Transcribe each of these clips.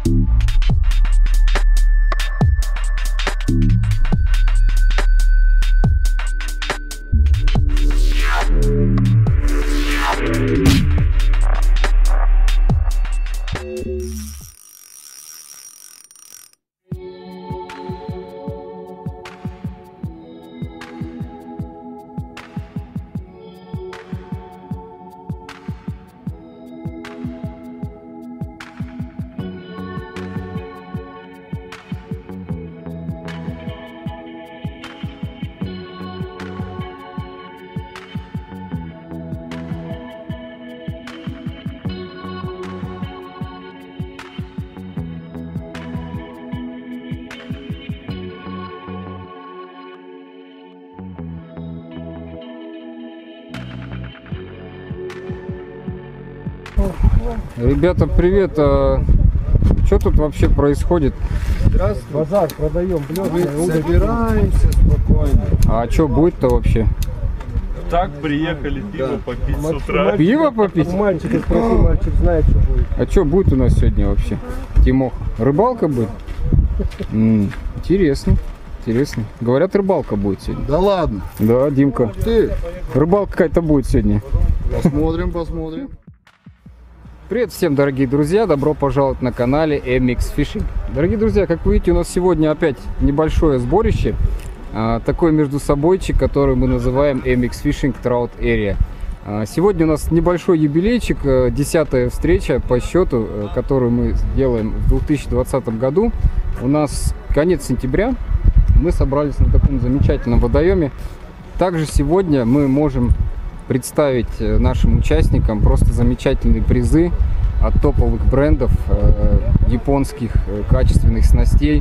Ребята, привет! Что тут вообще происходит? Здравствуйте. Базар продаем, мы собираемся спокойно. А что будет-то вообще? Так приехали пиво попить с утра. Пиво попить? У мальчика спроси, мальчик знает, что будет. А что будет у нас сегодня вообще? Тимох, рыбалка будет? Интересно, интересно. Говорят, рыбалка будет сегодня. Да ладно. Да, Димка. Ты. Рыбалка какая-то будет сегодня. Посмотрим, посмотрим. Привет всем, дорогие друзья! Добро пожаловать на канале MX Fishing. Дорогие друзья, как вы видите, у нас сегодня опять небольшое сборище. Такой между собойчик, который мы называем MX Fishing Trout Area. Сегодня у нас небольшой юбилейчик, 10-я встреча по счету, которую мы делаем в 2020 году. У нас конец сентября, мы собрались на таком замечательном водоеме. Также сегодня мы можем представить нашим участникам просто замечательные призы от топовых брендов, японских качественных снастей,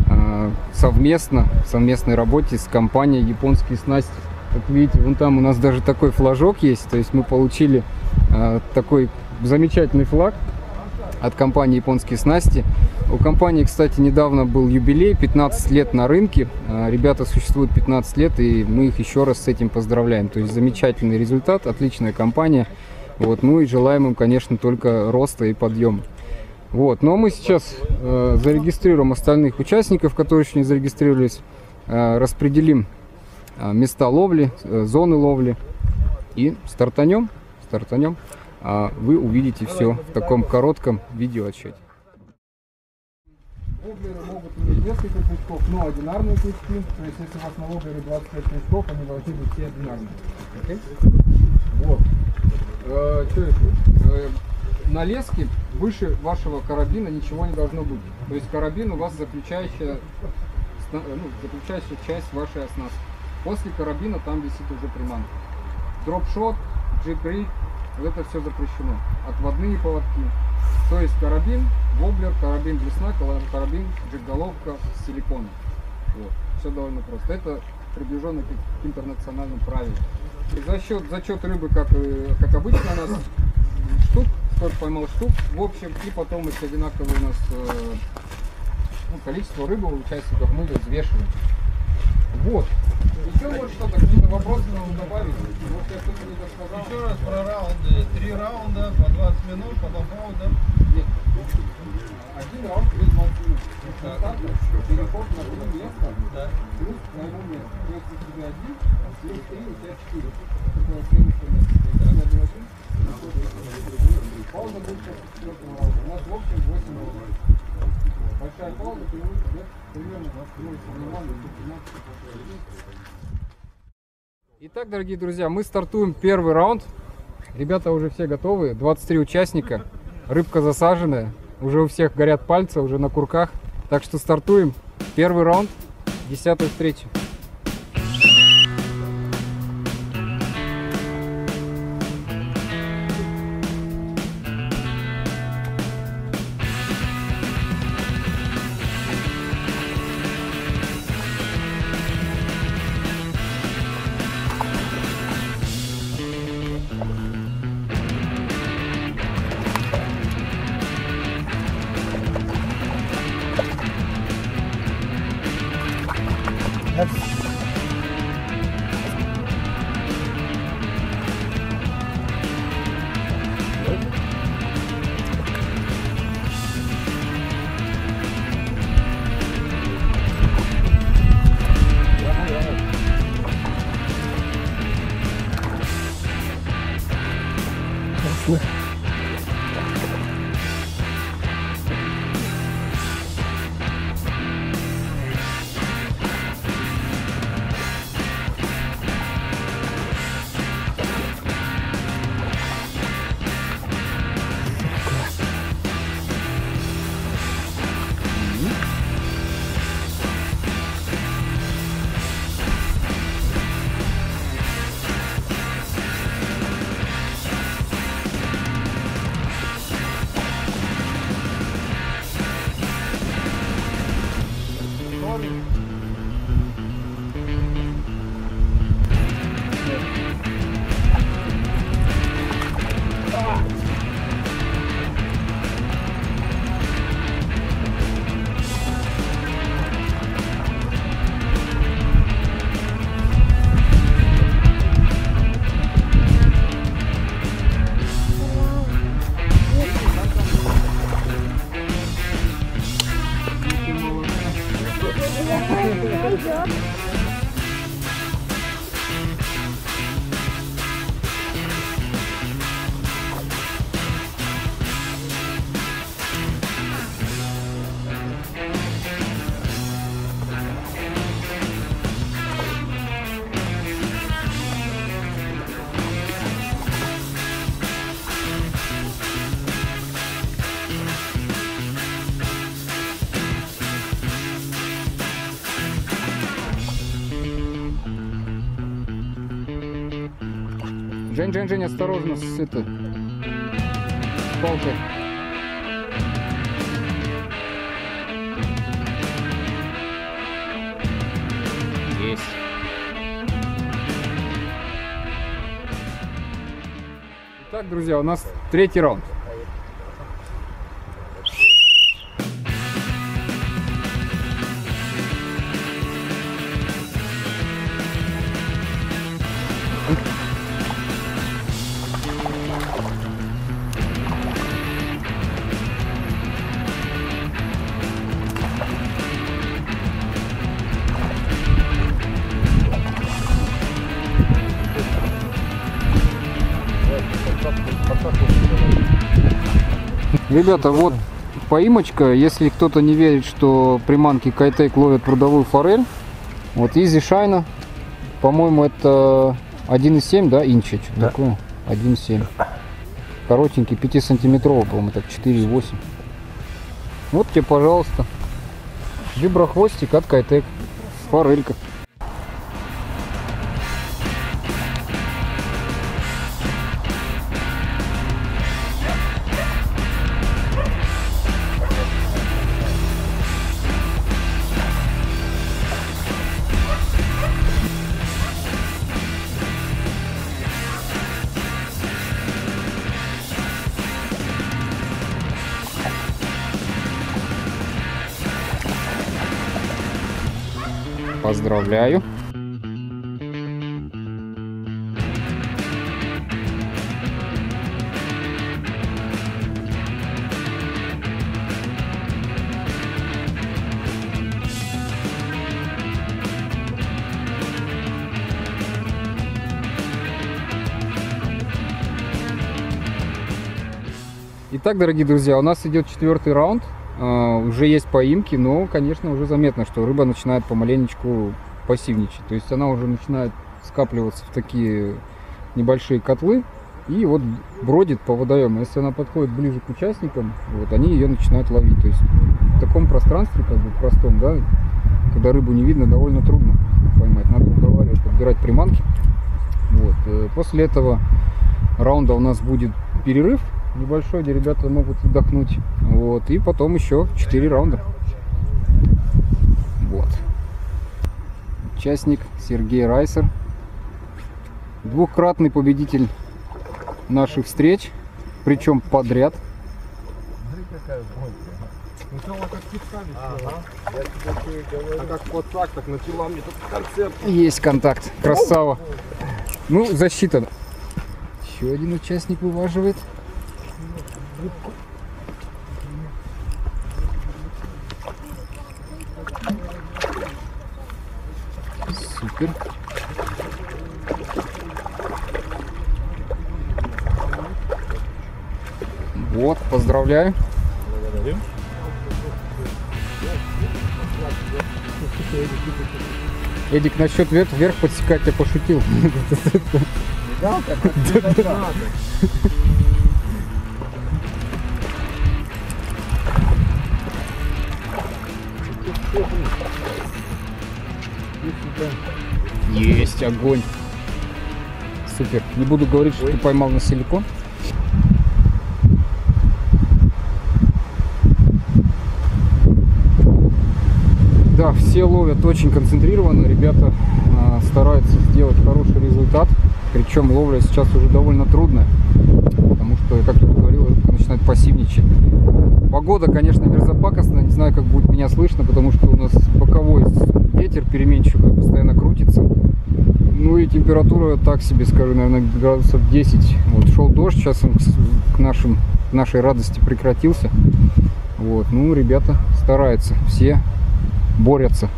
в совместной работе с компанией «Японские снасти». Как видите, вон там у нас даже такой флажок есть, то есть мы получили такой замечательный флаг от компании «Японские снасти». У компании, кстати, недавно был юбилей, 15 лет на рынке. Ребята существуют 15 лет, и мы их еще раз с этим поздравляем. То есть замечательный результат, отличная компания. Вот, ну и желаем им, конечно, только роста и подъема. Вот, ну а мы сейчас зарегистрируем остальных участников, которые еще не зарегистрировались, распределим места ловли, зоны ловли и стартанем. Вы увидите все в таком коротком видеоотчете. Воблеры могут иметь несколько крючков, но одинарные крючки. То есть, если у вас на воблере 25 крючков, они должны быть все одинарные. Okay? Вот. Что еще? На леске выше вашего карабина ничего не должно быть. То есть карабин у вас заключающая часть вашей оснастки. После карабина там висит уже приманка. Дропшот, джиг-риг, это все запрещено. Отводные поводки. То есть карабин, воблер, карабин блесна, карабин, джиг-головка с силиконом. Вот. Все довольно просто. Это приближенно к интернациональным правилам. И за счет рыбы, как обычно у нас, штук, сколько поймал штук, в общем, и потом если одинаковое у нас количество рыбы у участников мы взвешиваем. Вот. Еще вот что-то, какие-то вопросы надо добавить? Может, я что-то не досказал? Еще раз про раунды. 3 раунда по 20 минут, потом пауза. Нет. Один раунд плюс 20 минут. Переход на одно место, плюс на его место. То есть у тебя 1, плюс 3, у тебя 4. Это следующее место. Пауза будет сейчас в 4-м раунде. У нас в общем 8 раундов. Большая пауза, примерно 20 минут. Итак, дорогие друзья, мы стартуем первый раунд. Ребята уже все готовы, 23 участника. Рыбка засаженная, уже у всех горят пальцы, уже на курках. Так что стартуем. Первый раунд, 10-й встречи. Отлично. Жень, осторожно с этой палкой. Есть. Итак, друзья, у нас третий раунд. Ребята, вот поимочка. Если кто-то не верит, что приманки Kitech ловят прудовую форель, вот Easy Shine, по-моему, это 1,7, да, инча, что-то такое, 1,7. Коротенький, 5-сантиметровый, по-моему, так 4,8. Вот тебе, пожалуйста, виброхвостик от Kitech, форелька. Поздравляю. Итак, дорогие друзья, у нас идет четвертый раунд. Уже есть поимки, но, конечно, уже заметно, что рыба начинает помаленечку пассивничать. То есть она уже начинает скапливаться в такие небольшие котлы и вот бродит по водоему. Если она подходит ближе к участникам, вот, они ее начинают ловить. То есть в таком пространстве, как бы простом, да, когда рыбу не видно, довольно трудно поймать. Надо уговаривать, подбирать приманки. Вот. После этого раунда у нас будет перерыв небольшой, где ребята могут отдохнуть. Вот. И потом еще 4 раунда. Вот. Участник Сергей Райсер. Двукратный победитель наших встреч. Причем подряд. Смотри, какая бойкая. Сначала как китками. Я тебе говорю. А как вот так начала мне тут концерт. Есть контакт. Красава. Ну, защита. Еще один участник вываживает. Супер. Вот, поздравляю. Благодарю. Эдик насчет вверх подсекать я пошутил. Есть огонь. Супер. Не буду говорить, что ты поймал на силикон. Да, все ловят очень концентрированно. Ребята стараются сделать хороший результат. Причем ловля сейчас уже довольно трудная. Потому что, как я говорил, рыбка начинает пассивничать. Погода, конечно, мерзопакостная. Не знаю, как будет меня слышно, потому что у нас боковой ветер переменчивый, постоянно крутится. Ну и температура, так себе скажу, наверное, градусов 10. Вот шел дождь, сейчас он к нашей радости прекратился. Вот, ну, ребята стараются, все борются.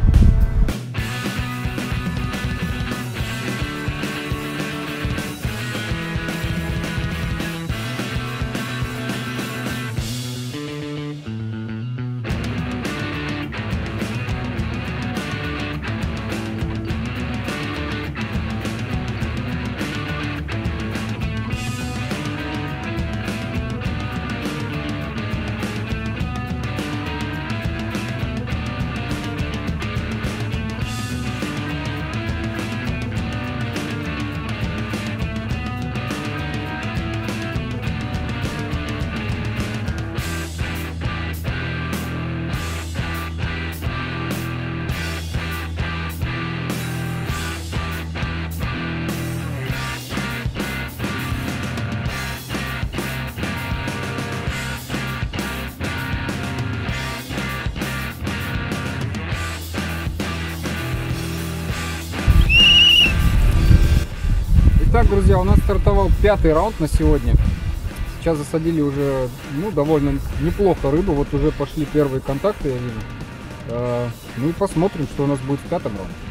Итак, друзья, у нас стартовал 5-й раунд на сегодня. Сейчас засадили уже, ну, довольно неплохо рыбу. Вот уже пошли первые контакты, я вижу. Ну и посмотрим, что у нас будет в 5-м раунде.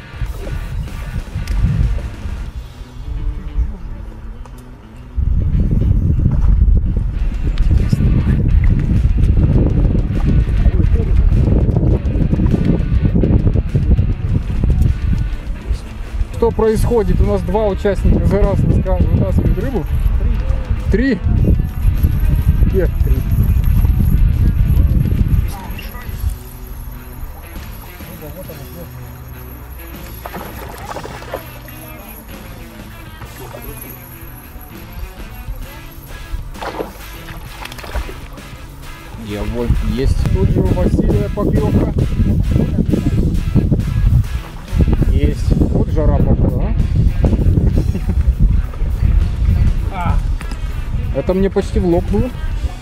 Что происходит? У нас 2 участника за раз вытаскивают рыбу. 3. Нет, 3. Дьяволь есть. Тут же у Василия поклевка. Есть. Вот жара пошла, а? Это мне почти в лоб было.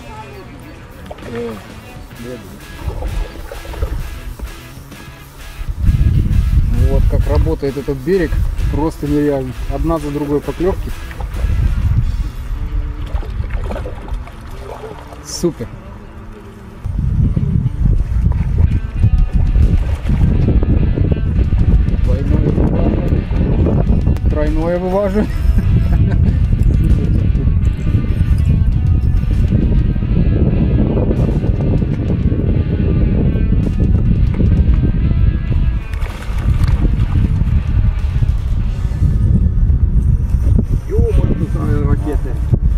Вот как работает этот берег. Просто нереально. Одна за другой поклевки. Супер. Тройное выважу. Ё-моё, ракеты.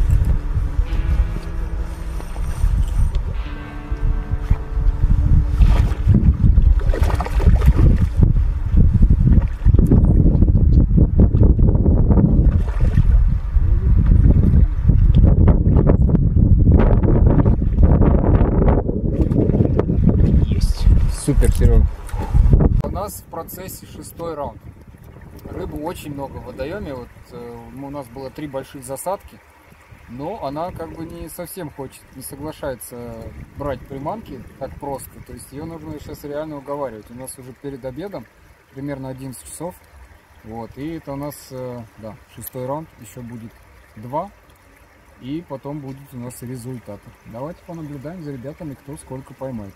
Супер, Серега. У нас в процессе 6-й раунд. Рыбы очень много в водоеме. Вот, у нас было 3 больших засадки, но она как бы не совсем хочет, не соглашается брать приманки так просто. То есть ее нужно сейчас реально уговаривать. У нас уже перед обедом, примерно 11 часов. Вот, и это у нас, да, 6-й раунд, еще будет 2. И потом будут у нас результаты. Давайте понаблюдаем за ребятами, кто сколько поймает.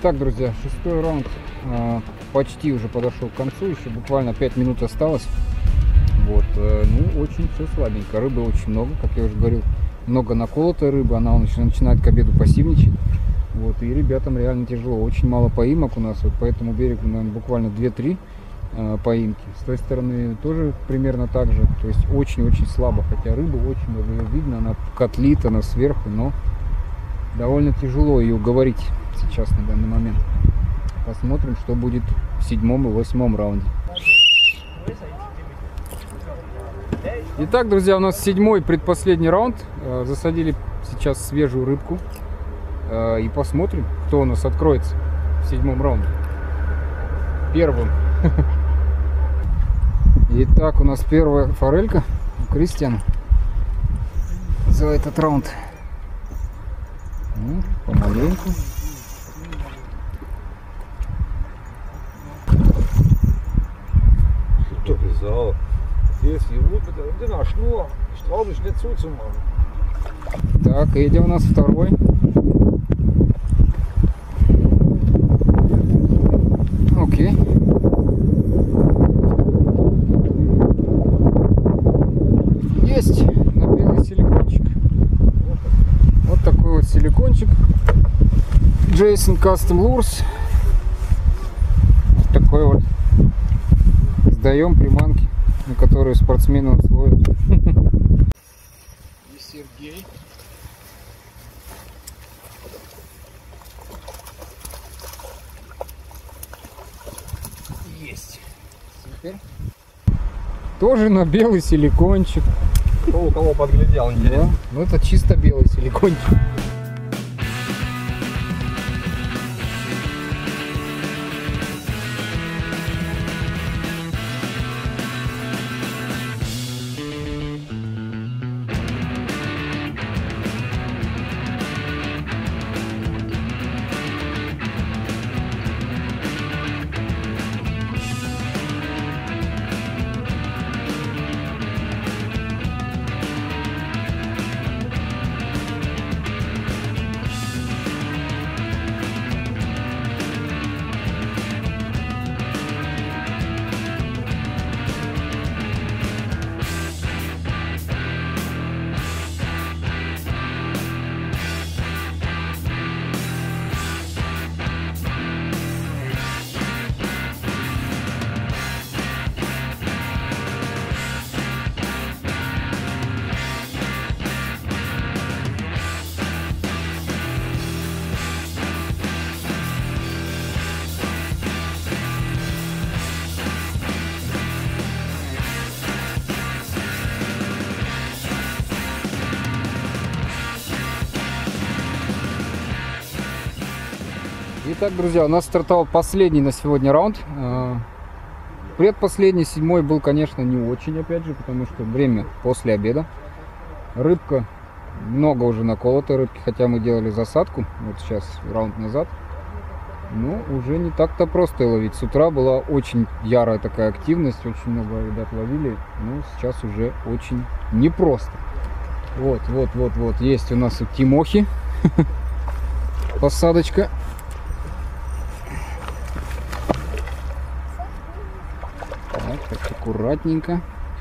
Итак, друзья, 6-й раунд почти уже подошел к концу, еще буквально 5 минут осталось. Вот, ну, очень все слабенько, рыбы очень много, как я уже говорил, много наколотой рыбы, она начинает к обеду пассивничать. Вот, и ребятам реально тяжело, очень мало поимок у нас, вот по этому берегу, наверное, буквально 2-3 поимки. С той стороны тоже примерно так же, то есть очень-очень слабо, хотя рыба очень много, ее видно, она котлит, она сверху, но довольно тяжело ее уговорить сейчас на данный момент. Посмотрим, что будет в 7-м и 8-м раунде. Итак, друзья, у нас 7-й предпоследний раунд. Засадили сейчас свежую рыбку. И посмотрим, кто у нас откроется в 7-м раунде. Первым. Итак, у нас первая форелька у Кристиана за этот раунд. Ну, помаленьку. So, jetzt die Route mit der Schnur, ich traue mich nicht zuzumachen. Так, и где у нас второй? Окей. Есть на белый силикончик. Вот такой вот силикончик. Jason Custom Lures. Вот такой вот. Сдаем приманки, на которые спортсмены ловят. И Сергей. Есть. Супер. Тоже на белый силикончик. Кто у кого подглядел, Да. Ну это чисто белый силикончик. Итак, друзья, у нас стартовал последний на сегодня раунд. Предпоследний, 7-й, был, конечно, не очень, опять же, потому что время после обеда. Рыбка, много уже наколотой рыбки, хотя мы делали засадку, вот сейчас раунд назад. Но уже не так-то просто ловить. С утра была очень ярая такая активность, очень много ребят ловили, но сейчас уже очень непросто. Вот, есть у нас у Тимохи посадочка. Так, аккуратненько.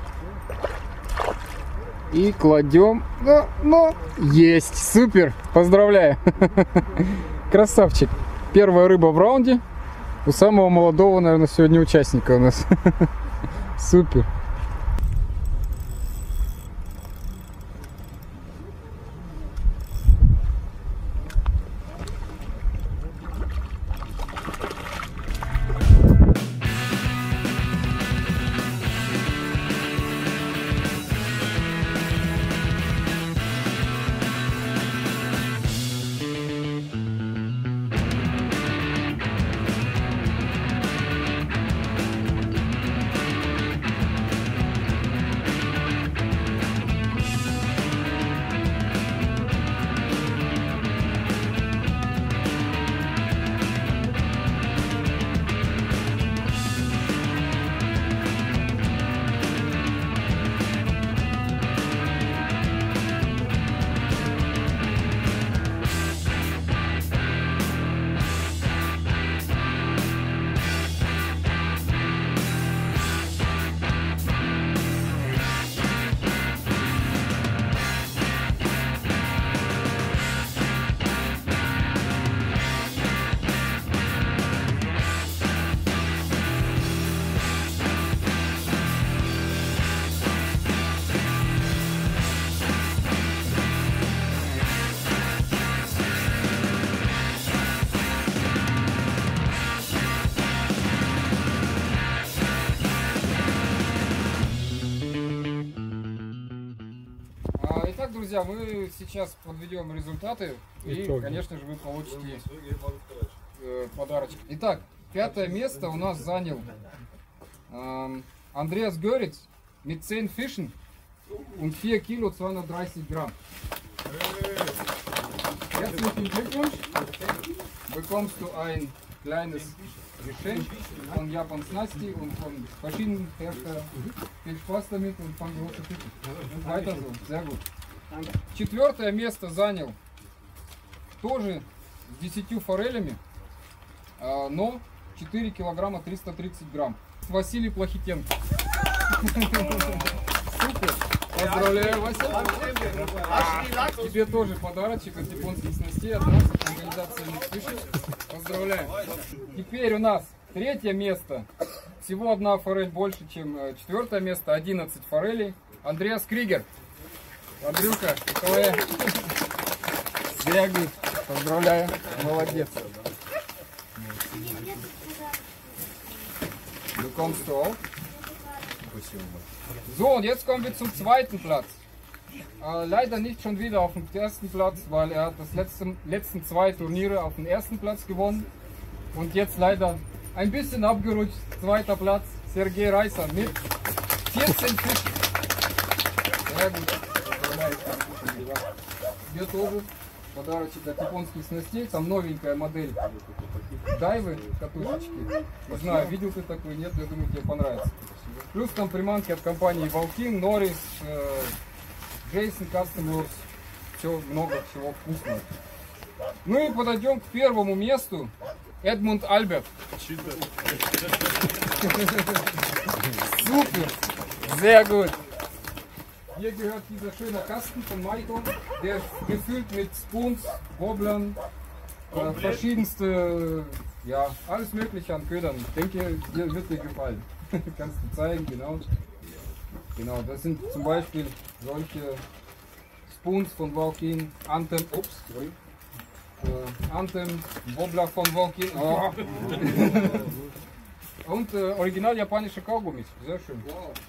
И кладем. Ну, есть. Супер. Поздравляю. Красавчик. Первая рыба в раунде. У самого молодого, наверное, сегодня участника у нас. Супер. Итак, друзья, мы сейчас подведем результаты и, конечно же, вы получите подарочки. Итак, 5-е место у нас занял Andreas Göritz mit 10 Fischen und 4 Kilo 230 Gramm. Herzlichen Glückwunsch! Bekommst du ein kleines Geschenk von Japan Snasti und von verschiedenen Herstellern. Viel Spaß damit und fang große Fische. Weiter so, sehr gut. 4-е место занял тоже с 10 форелями, но 4 килограмма 330 грамм. Василий Плохитенко. Супер! Поздравляю, Вася! Тебе тоже подарочек от японских снастей от нас, от организации Миксфишинг. Поздравляю! Теперь у нас 3-е место. Всего одна форель больше, чем 4-е место. 11 форелей. Андреас Кригер. Андрюха, твоя. Sehr Поздравляю. Молодец. Bekommst du auch? So, und jetzt kommen wir zum 2. Platz. Leider nicht schon wieder auf dem 1. Platz, weil er hat das letzten 2 Turniere auf dem 1. Platz gewonnen. Und jetzt leider ein bisschen abgerutscht. 2. Platz, Sergei Reiser mit 14 Fischen. Sehr gut. Тебе тоже подарочек от японских снастей. Там новенькая модель дайвы, катушечки. Не знаю, видел ты такой, нет, я думаю, тебе понравится. Плюс там приманки от компании Valkin, Norris, Jason Custom Works. Все, много всего вкусного. Ну и подойдем к 1-му месту. Эдмунд Альберт. Super, sehr gut. Hier gehört dieser schöne Kasten von Maiko, der ist gefüllt mit Spoons, Wobblern, verschiedenste, ja, alles mögliche an Ködern. Ich denke, dir wird dir gefallen. Kannst du zeigen, genau. Genau, das sind zum Beispiel solche Spoons von Valkin, Anthem, Anthem, Wobbler von Valkin. Oh. Und original japanische Kaugummis, sehr schön.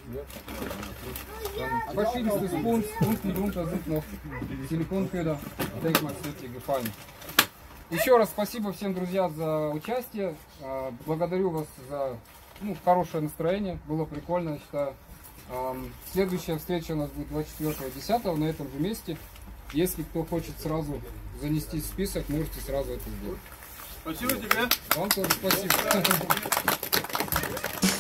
Dann verschiedenste Spoons, unten drunter sind noch Силиконköder. Ich denke mal, es wird dir gefallen. Еще раз спасибо всем, друзья, за участие. Благодарю вас за хорошее настроение, было прикольно, я считаю. Следующая встреча у нас будет 24-10 на этом же месте. Если кто хочет сразу занести в список, можете сразу это сделать. Спасибо тебе. Вам тоже спасибо.